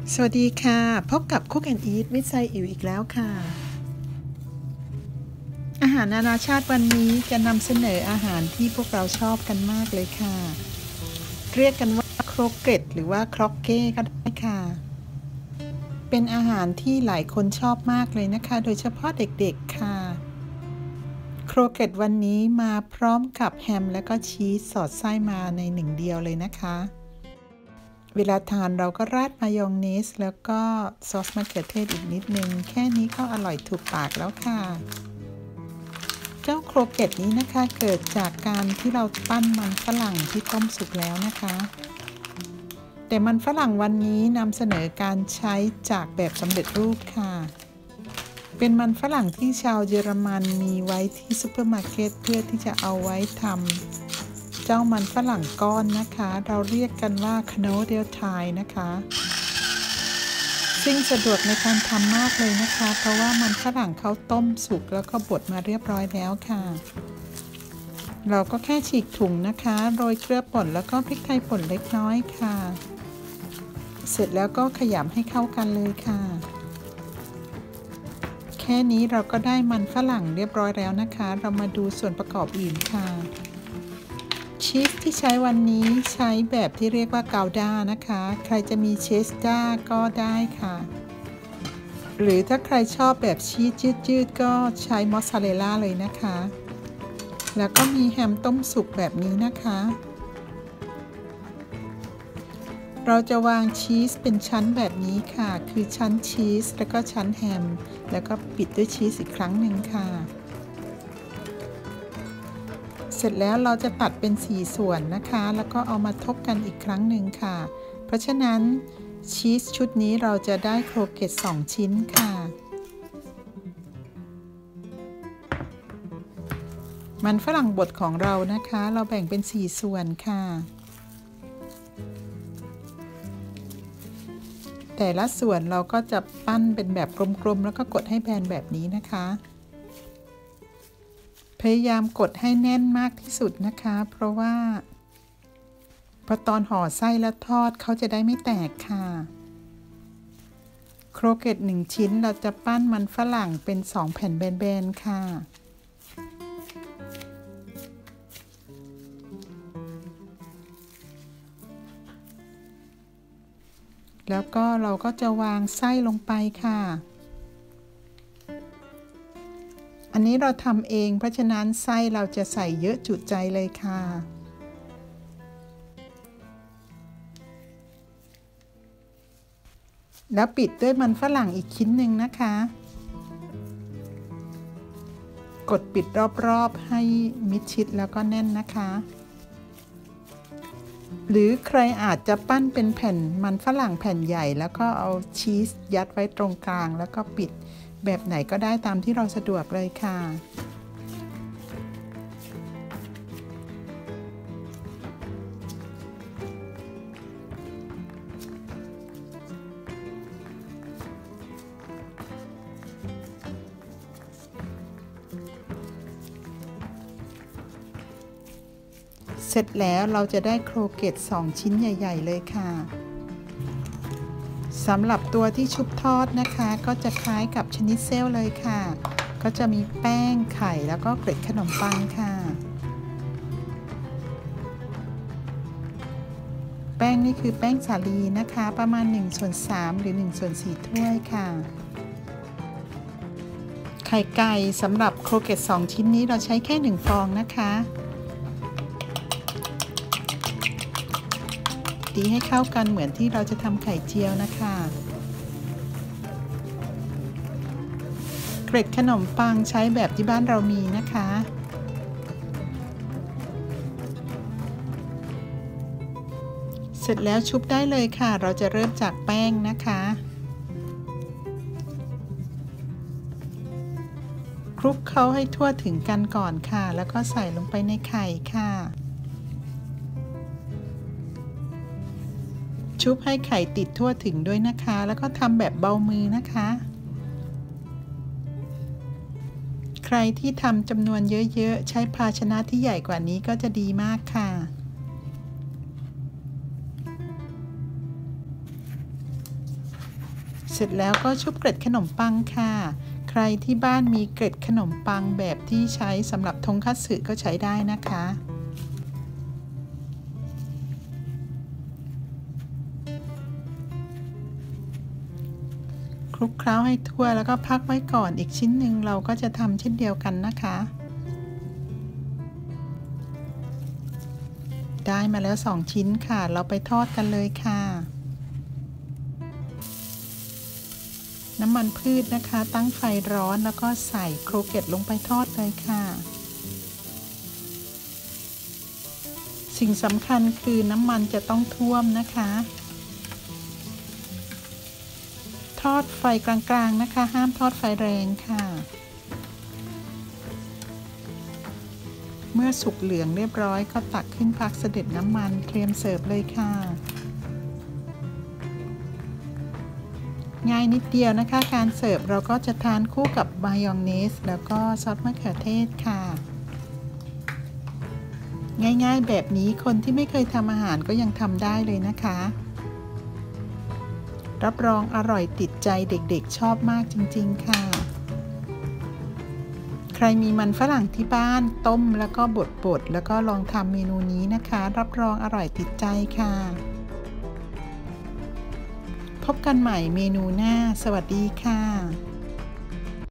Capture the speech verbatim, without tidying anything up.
สวัสดีค่ะพบกับ Cook and Eat วิจัยอิ๋วอีกแล้วค่ะอาหารนานาชาติวันนี้จะนำเสนออาหารที่พวกเราชอบกันมากเลยค่ะเรียกกันว่าโครเกตหรือว่าครอกเก้ก็ได้ค่ะเป็นอาหารที่หลายคนชอบมากเลยนะคะโดยเฉพาะเด็กๆค่ะโครเกตวันนี้มาพร้อมกับแฮมและก็ชีสสอดไส้มาในหนึ่งเดียวเลยนะคะเวลาทานเราก็ราดมายองเนสแล้วก็ซอสมะเขือเทศอีกนิดนึงแค่นี้ก็อร่อยถูกปากแล้วค่ะเจ้าโครเกตนี้นะคะเกิดจากการที่เราปั้นมันฝรั่งที่ต้มสุกแล้วนะคะแต่มันฝรั่งวันนี้นำเสนอการใช้จากแบบสำเร็จรูปค่ะเป็นมันฝรั่งที่ชาวเยอรมันมีไว้ที่ซูเปอร์มาร์เก็ตเพื่อที่จะเอาไว้ทำเจ้ามันฝรั่งก้อนนะคะเราเรียกกันว่าคโนเดลไทนะคะซึ่งสะดวกในการทำมากเลยนะคะเพราะว่ามันฝรั่งเขาต้มสุกแล้วก็บดมาเรียบร้อยแล้วค่ะเราก็แค่ฉีกถุงนะคะโรยเกลือป่นแล้วก็พริกไทยป่นเล็กน้อยค่ะเสร็จแล้วก็ขยำให้เข้ากันเลยค่ะแค่นี้เราก็ได้มันฝรั่งเรียบร้อยแล้วนะคะเรามาดูส่วนประกอบอื่นค่ะชีสที่ใช้วันนี้ใช้แบบที่เรียกว่าเกาด้านะคะใครจะมีเชสด้าก็ได้ค่ะหรือถ้าใครชอบแบบชีสยืดๆก็ใช้มอสซาเรลล่าเลยนะคะแล้วก็มีแฮมต้มสุกแบบนี้นะคะเราจะวางชีสเป็นชั้นแบบนี้ค่ะคือชั้นชีสแล้วก็ชั้นแฮมแล้วก็ปิดด้วยชีสอีกครั้งหนึ่งค่ะเสร็จแล้วเราจะตัดเป็นสี่ส่วนนะคะแล้วก็เอามาทบกันอีกครั้งหนึ่งค่ะเพราะฉะนั้นชีสชุดนี้เราจะได้โครเกตสองชิ้นค่ะมันฝรั่งบดของเรานะคะเราแบ่งเป็นสี่ส่วนค่ะแต่ละส่วนเราก็จะปั้นเป็นแบบกลมๆแล้วก็กดให้แบนแบบนี้นะคะพยายามกดให้แน่นมากที่สุดนะคะเพราะว่าพอตอนห่อไส้แล้วทอดเขาจะได้ไม่แตกค่ะโครเกตหนึ่งชิ้นเราจะปั้นมันฝรั่งเป็นสองแผ่นแบนๆค่ะแล้วก็เราก็จะวางไส้ลงไปค่ะอันนี้เราทำเองเพราะฉะนั้นไส้เราจะใส่เยอะจุใจเลยค่ะแล้วปิดด้วยมันฝรั่งอีกชิ้นหนึ่งนะคะกดปิดรอบๆให้มิดชิดแล้วก็แน่นนะคะหรือใครอาจจะปั้นเป็นแผ่นมันฝรั่งแผ่นใหญ่แล้วก็เอาชีสยัดไว้ตรงกลางแล้วก็ปิดแบบไหนก็ได้ตามที่เราสะดวกเลยค่ะเสร็จแล้วเราจะได้โครเกตสองชิ้นใหญ่ๆเลยค่ะสำหรับตัวที่ชุบทอดนะคะก็จะคล้ายกับชนิดเซลเลยค่ะก็จะมีแป้งไข่แล้วก็เกล็ดขนมปังค่ะแป้งนี่คือแป้งสาลีนะคะประมาณหนึ่งส่วนสามหรือหนึ่งส่วนสี่ถ้วยค่ะไข่ไก่สำหรับโครเกตสองชิ้นนี้เราใช้แค่หนึ่งฟองนะคะตีให้เข้ากันเหมือนที่เราจะทำไข่เจียวนะคะเกล็ดขนมปังใช้แบบที่บ้านเรามีนะคะเสร็จแล้วชุบได้เลยค่ะเราจะเริ่มจากแป้งนะคะคลุกเคล้าให้ทั่วถึงกันก่อนค่ะแล้วก็ใส่ลงไปในไข่ค่ะชุบให้ไข่ติดทั่วถึงด้วยนะคะแล้วก็ทำแบบเบามือนะคะใครที่ทำจำนวนเยอะๆใช้ภาชนะที่ใหญ่กว่านี้ก็จะดีมากค่ะเสร็จแล้วก็ชุบเกล็ดขนมปังค่ะใครที่บ้านมีเกล็ดขนมปังแบบที่ใช้สำหรับทงคัตสึก็ใช้ได้นะคะคลุกเคล้าให้ทั่วแล้วก็พักไว้ก่อนอีกชิ้นหนึ่งเราก็จะทำเช่นเดียวกันนะคะได้มาแล้วสองชิ้นค่ะเราไปทอดกันเลยค่ะน้ำมันพืชนะคะตั้งไฟร้อนแล้วก็ใส่โครเกตลงไปทอดเลยค่ะสิ่งสำคัญคือน้ำมันจะต้องท่วมนะคะทอดไฟกลางๆนะคะห้ามทอดไฟแรงค่ะเมื่อสุกเหลืองเรียบร้อยก็ตักขึ้นพักเสด็จน้ำมันเตรียมเสิร์ฟเลยค่ะง่ายนิดเดียวนะคะการเสิร์ฟเราก็จะทานคู่กับมายองเนสแล้วก็ซอสมะเขือเทศค่ะง่ายๆแบบนี้คนที่ไม่เคยทำอาหารก็ยังทำได้เลยนะคะรับรองอร่อยติดใจเด็กๆชอบมากจริงๆค่ะใครมีมันฝรั่งที่บ้านต้มแล้วก็บดๆแล้วก็ลองทำเมนูนี้นะคะรับรองอร่อยติดใจค่ะพบกันใหม่เมนูหน้าสวัสดีค่ะ